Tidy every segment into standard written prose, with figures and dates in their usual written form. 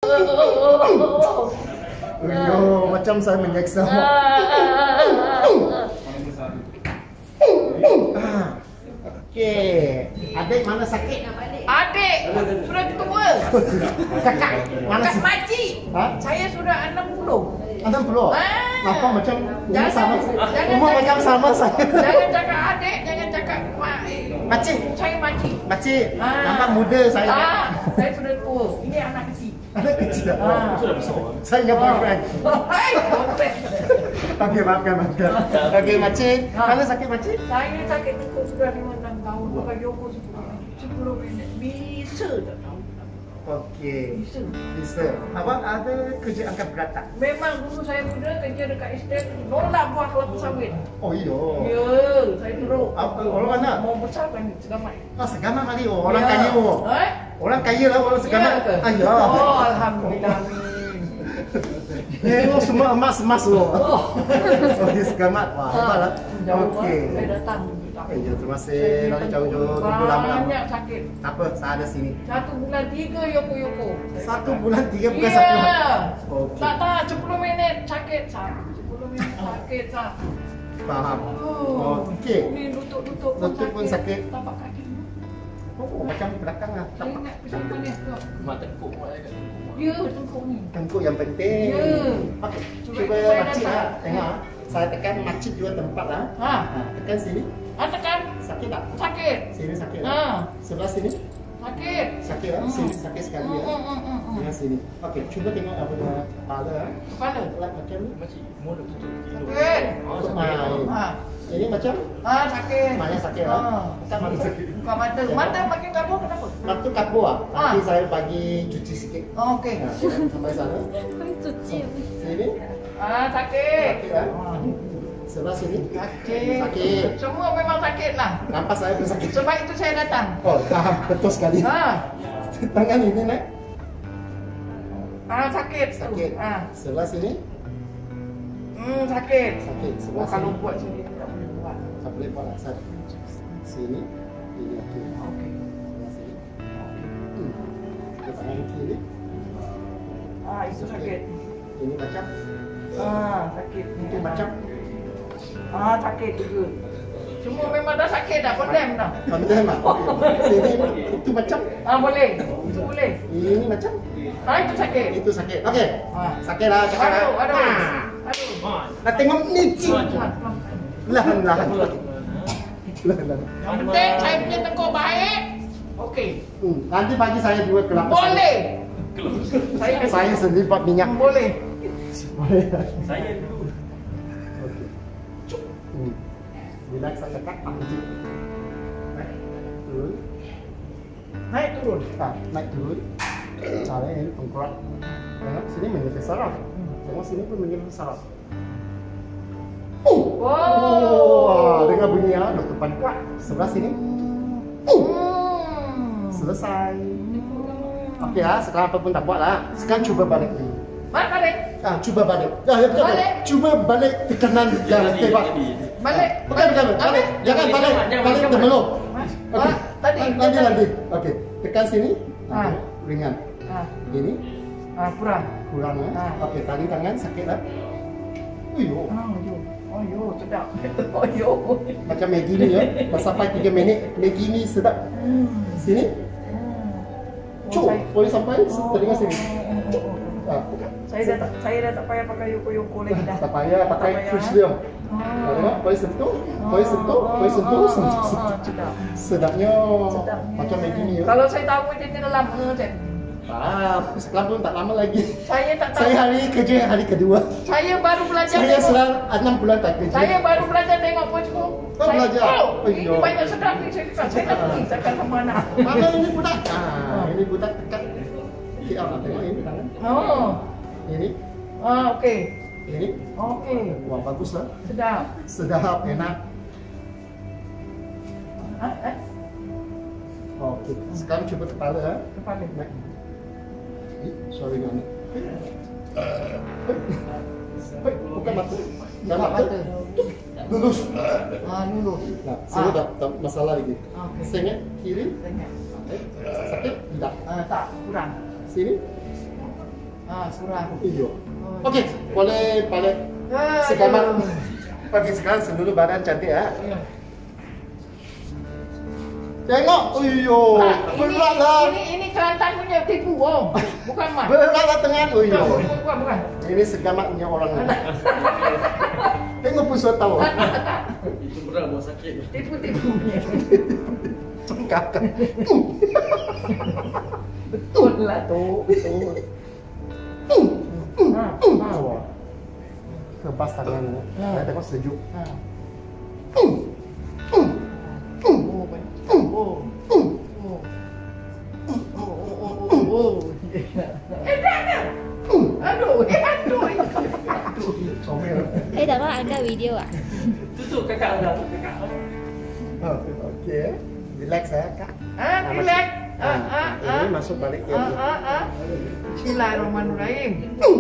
Macam saya menyeksa. Okey. Adik mana sakit? Adik sudah tua. Kakak mana Kakak sakit? makcik. Saya sudah 60. 60. Apa macam umur sama? jangan Umur cakap- macam sama saya. Jangan cakap adik, jangan cakap mak. Makcik. Saya makcik. Makcik, nampak muda saya. Saya sudah tua. Ini anak kecil. Anak kecil. Sudah besar. Saya punya boyfriend. Hai, boyfriend. Okey, maafkan. Okey, makcik. Mana sakit makcik? Saya sakit cukup sudah 5-6 tahun. Pakai Joko 10 minit. Bisa tak tahu? Okey. Bisa. Awak ada kerja angkat berat tak? Memang dulu saya muda kerja dekat estate nolak buah kelapa sawit. Oh iya. Ya, saya teruk. Orang mana? Mau besarkan segamai. Segamat kali orang Ya. kaya. Orang kaya lah orang segamat. Ya ke? Ya. Oh, alhamdulillah. Amin. Semua emas loh. Okey, segamat. Wah, hebatlah. Okey. Saya datang. Ya, terima kasih. Nanti jauh-jauh tunggu lama-lama. Banyak sakit. Tak apa, saya ada sini. 1 bulan 3 yoko-yoko. 1 bulan 3 bukan Ya. 1 hari. Okey. Tak 10 minit sakit sah. 10 minit sakit sah. Faham. Okey. Ni lutut Lutut pun sakit. Tapak kaki. Oh, macam belakang lah. Saya ingat pisau ni. Mak tengkuk mak ada. Ya, tengkuk ni. Tengkuk yang penting. Ya. Okey, Cuba cuba saya makcik datang. lah. Tengok. Saya tekan makcik dua tempat lah. Tekan sini. Tekan. Sakit tak? Sakit. Sini sakit lah. Sebelah sini. Sakit. Sakit lah. Sini sakit sekali ya. Tengah sini. Okey, cuba tengok apa dia kepala. Kepala. Pelat macam ni. Makcik, mulut tutup hidung. Sakit. Untuk main. Ini macam Sakit. mana sakit lah. Bukan mata. Mata makin kabur kenapa? Waktu kabur lah. Nanti saya bagi cuci sikit. Okey. Sampai sana. Cuci. Sini. Sakit. Sakit lah. Sebelah sini. Sakit. Sakit. Semua memang sakit lah. Nampak saya pun sakit. Sebab itu saya datang. Oh, betul sekali. Tangan ini naik. Sakit. Sakit. Sebelah sini. Sakit. Sakit. Sebelah Kalau sini. buat sini tak boleh buat. Tak boleh buat lah. Sini. Ini okey. Okey. Sebelah sini. Kita tangan kiri. Itu sakit. Ini macam. Sakit. Itu macam. Sakit juga. Semua memang dah sakit dah, condemn dah. Condemn lah. Sini. Itu macam. Boleh. Itu boleh. Ini macam. Itu sakit. Itu sakit. Okey. Sakit lah. Cakap lah. Aduh. Nak tengok ni. Lahan-lahan. Yang penting saya punya tengkuk baik. Okey. Nanti bagi saya dua kelapa. Boleh. Saya sendiri buat minyak. Boleh. Saya dulu. Okey. Bila saya cakap Pak Haji. Naik turun. Naik turun. Naik turun. Cara ini tengkorak. Tengok sini menjadi saraf. Tengok sini pun menjadi saraf. Dengar bunyi ya, letupan kuat. Sebelah sini. Selesai. Okey lah, sekarang apa pun tak buat lah. Sekarang cuba balik dulu. Balik. Cuba balik. Ya betul. Balik. Cuba balik tekanan yang tebak. Balik. Bukan. Balik. Jangan balik. Balik terbelum. Okey. Nanti lagi. Okey. Tekan sini. Ringan. Ini. Kurang. Kurang ya. Okey, tali tangan sakit lah. Sedap. Macam Maggi ni ya. Sampai 3 minit. Maggi ni sedap. Sini. Boleh sampai telinga sini. Saya dah tak payah pakai yoko-yoko lagi dah. Tak payah pakai push dia. Tengok, boleh sentuh. Sedap. Sedapnya. Macam Maggi ni ya. Kalau saya tahu dia tidak lama je. Sekarang pun tak lama lagi. Saya tak tahu. Saya hari kerja hari kedua. Saya baru belajar. Saya selama 6 bulan tak kerja. Saya baru belajar tengok Facebook. Belajar. Ini banyak sedap ni. Saya nak pergi takkan sama anak. Mana ini budak? Ini budak dekat. Tengok ini tangan. Ini. Okey. Ini. Okey. Wah, bagus lah. Sedap, enak. Okey. Sekarang cuba kepala. Kepala. Sorry kan. Bukan mata. Dah mata. Lulus. Lulus. Nah, sini tak masalah lagi. Sengit kiri. Sengit. Sakit? Tidak. Tak, kurang. Sini. kurang. Iya. Oke, boleh balik segambar. Oke, sekarang seluruh badan cantik ya. Tengok, iyo, beratlah. Ini Kelantan punya tipu, Om. Bukan Mat. Beratlah tangan, iyo. Bukan. Ini segamatnya orang. Tengok pun sudah tahu. Itu berat buat sakit. Tipu-tipunya. Cengkak. Betul lah tuh. Betul. Wah. Kebas tangannya. Saya tengok sejuk. Dah có angkat video ah? Tutup kakak dah. Oke. Relax ya, Kak. Relax. Ini masuk balik ya. Bismillahirrahmanirrahim.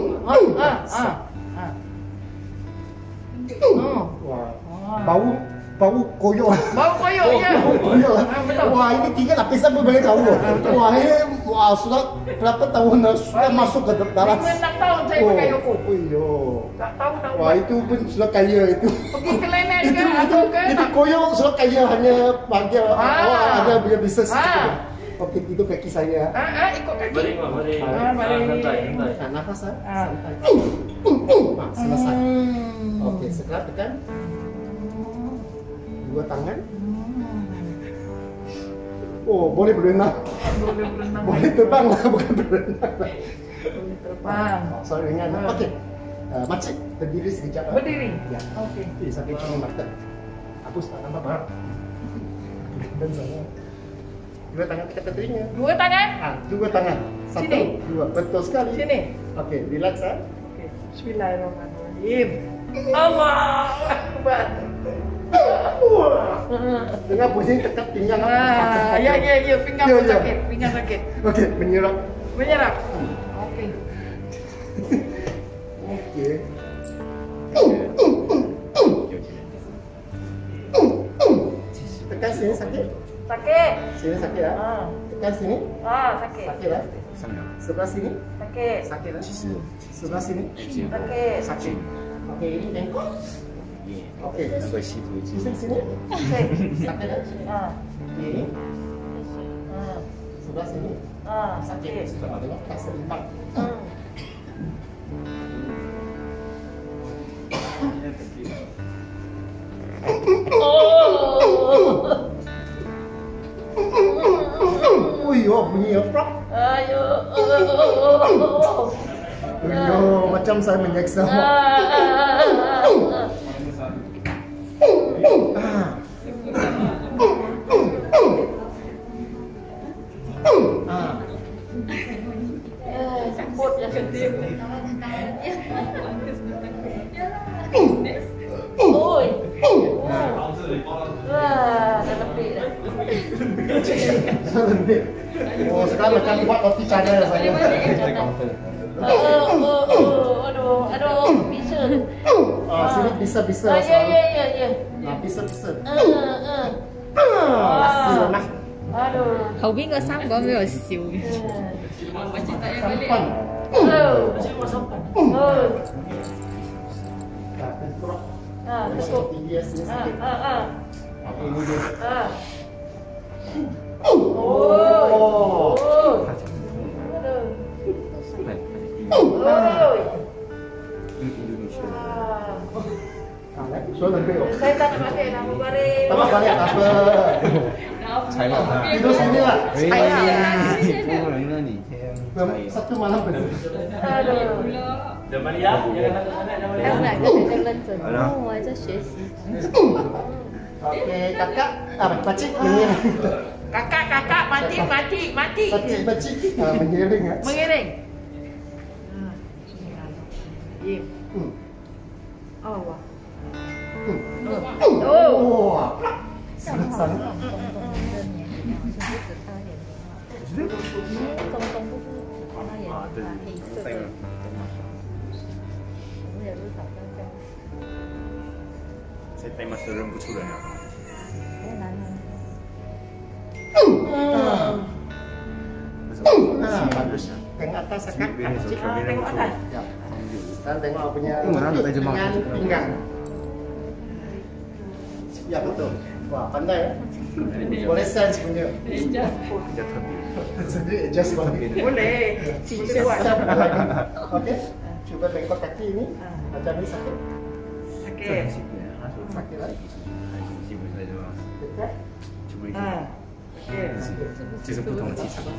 Wah. Bau koyor. Bau koyor ya. Wah, ini 3 lapisan pun boleh tahu. Wah, ini sudah berapa tahun sudah masuk ke dalam. 5-6 tahun saya pakai Yoko. Oh iya. Tak tahu. Wah, itu pun sudah kaya itu. Pergi ke Lenet ke atau ke? Itu koyor sudah kaya hanya bahagia. Ada punya bisnes. Oke, itu kaki saya. Ikut kaki. Balik. Balik. Nafas santai. Selesai. Oke, sekarang tekan. 2 tangan. Oh, boleh berenang. Boleh terbang lah, bukan berenang. Boleh terbang. Sorry, ringan. Oke. Makcik, berdiri sekejap. Berdiri? Ya. Oke. Sampai cuma mata. Aku tak nampak barang. Dan sana. 2 tangan dekat telinga. 2 tangan? 2 tangan. 1, Sini. 2. Betul sekali. Sini. Oke, relax ya. Oke. Bismillahirrahmanirrahim. Allahu Akbar. Dengar bunyi dekat pinggang. Ya, pinggang sakit, pinggang sakit. Oke, menyerap. Oke. Oke. Tekan sini sakit. Sakit. Sini sakit ya. Tekan sini. Sakit. Sakit ya. Sebelah sini. Sakit. Sakit ya. Sebelah sini. Sakit. Sakit. Oke, ini tengok. Oke. Sini sini. Sakit ya. Ini. Sebelah sini. Sakit. Sudah tengok tak seimbang. Yo, bunyi apa? Yo, macam saya menyeksa. Sambut ya ketim. Oi. Wah, dah lebih dah. Oh, sekarang macam buat roti canai saya. Aduh, bisa. Sini bisa. Ya. Bisa. Aduh. 後邊嗰3個喺度笑嘅。 Sampan. Cukup. Tinggi sini sikit. Ini dia. So lebih. Saya tak nak pakai nama baris. Tak balik apa? Tidur sini lah. Satu malam betul. Dah balik ya? Jangan nak balik. 他们2个在认真，我还在学习。 Oke, kakak, pakcik mengiring. Kakak, mati. Pakcik, mengiring ya. Mengiring. Allah. Oh. Selesai. 中东不是他那眼睛黑色的，我们也是早上这样。 Saya tembak turun ke curang apa? 太难了。 Bagus. Tengah atas sekat. Tengok atas. Ya. Sekarang tengok punya Mana nak terjemah? dengan pinggang. Ya betul. Wah pandai ya. Boleh sense punya. Sendiri adjust balik. Boleh. Sisi kuat. Okey. Cuba bengkok kaki ini. Macam ni sakit. Okey. Sakit lagi. Dekat. Okey. 这是不同的技巧。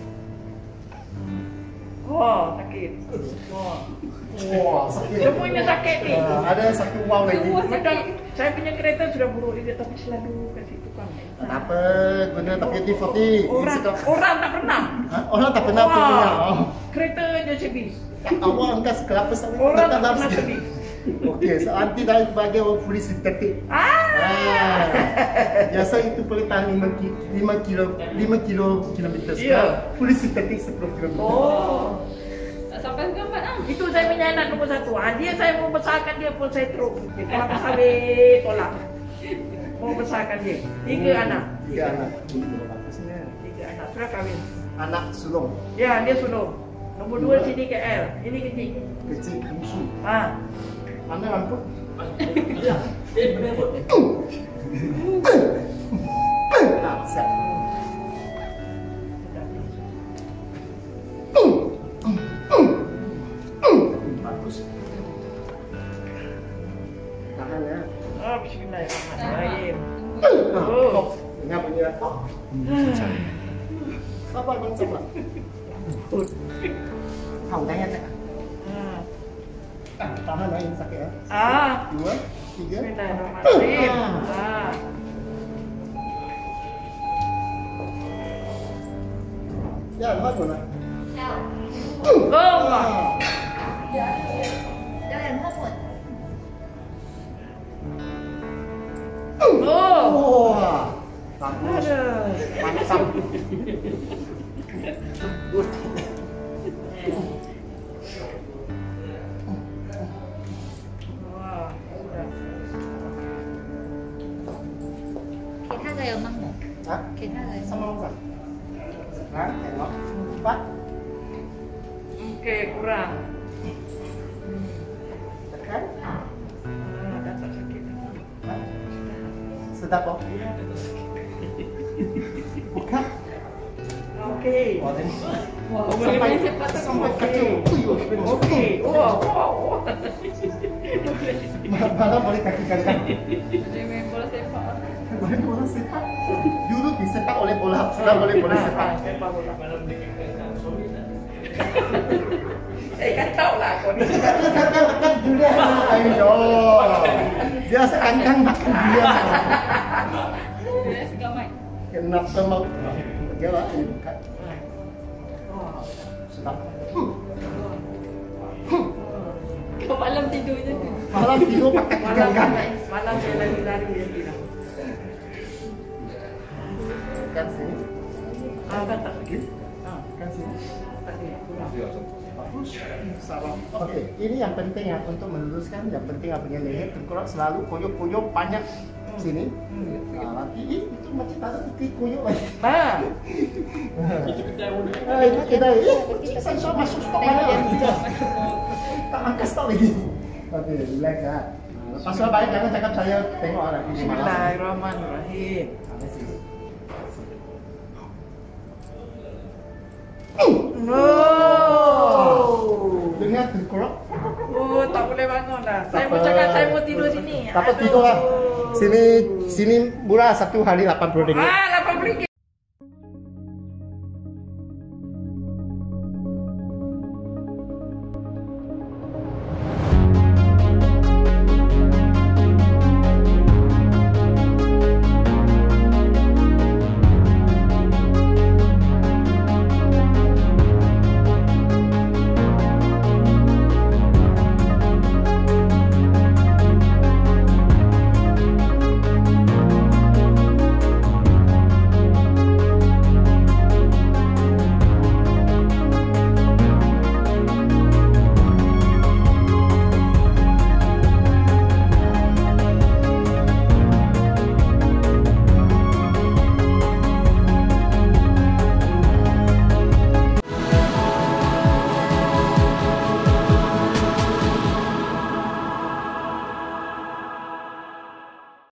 Oh, sakit. Oh. Wah sakit. Semuanya sakit ni. Ada satu wow lagi. Macam saya punya kereta sudah buruk juga tapi selalu kasih tukang. Tak apa, guna WD-40. Orang tak pernah. Orang tak pernah punya. Kereta je servis. Awak angkat kelapa sawit. Orang tak pernah servis. Okey, so anti dari bahagian fully sintetik. Biasa itu boleh tahan 5 kilometer. Ya. Fully sintetik 10 kilometer. Oh. Tak sampai gambar ah. Itu saya punya anak nombor 1. Dia saya mau besarkan dia pun saya teruk. Kelapa sawit tolak. Mau besarkan dia. 3 anak. 3 anak. 3 anak sudah kahwin. Anak sulung. Ya, dia sulung. Nombor 2 sini KL. Ini kecil. Kecil musuh. Mana lampu? Siap. Bagus. Tahan ya. Oh, bismillahirrahmanirrahim. Ingat punya. Sabar bang, sabar. Hau tanya cak. Tahan lain sakit ya. 2, 3. Bismillahirrahmanirrahim. Ya, lepas mana? Oh, Jangan hopot. oh. Wah, bagus. Aduh. Mantap. Wah, sudah. 其他的有吗？ Hah? 其他的 Sama apa? Nah, tengok. 4. Okey, kurang. Tekan. Dah tak sakit. Sedap kok. Buka. Okey. Wah, tengok. boleh main sepak takraw. Sampai kacau. Okey. Wow. Mana boleh kaki kanan. Boleh main bola sepak. Boleh bola sepak. Dulu disepak oleh bola, sudah boleh bola sepak. Sepak bola. Malam ni kan sorry lah. Kan tahu lah kau ni. Kan Julia. Ayo. Dia sekandang makan dia. Boleh segamai. Kenapa mau? Dia lah ini buka. Sedap. Kau malam tidur je tu. Malam tidur pakai ganggang. Malam saya lari-lari dia tidak. Kan sini. Kan tak sakit. Kan sini. Tak sakit. Kurang. Bagus. Salam. Okey, ini yang penting ya untuk meluruskan. Yang penting punya leher tengkorak selalu koyok-koyok banyak sini. Nanti itu macam tak ada bukti koyok lagi. Itu kedai pun. Itu kedai. Saya masuk stok mana? Tak angkat stok lagi. Okey, relax ya. Pasal baik jangan cakap saya tengok ada di mana. Bismillahirrahmanirrahim. No. Dengar tengkorak. Oh, tak boleh bangun dah. Saya mau cakap saya mau tidur sini. Dapat tidur lah. Sini murah 1 hari 80 ringgit.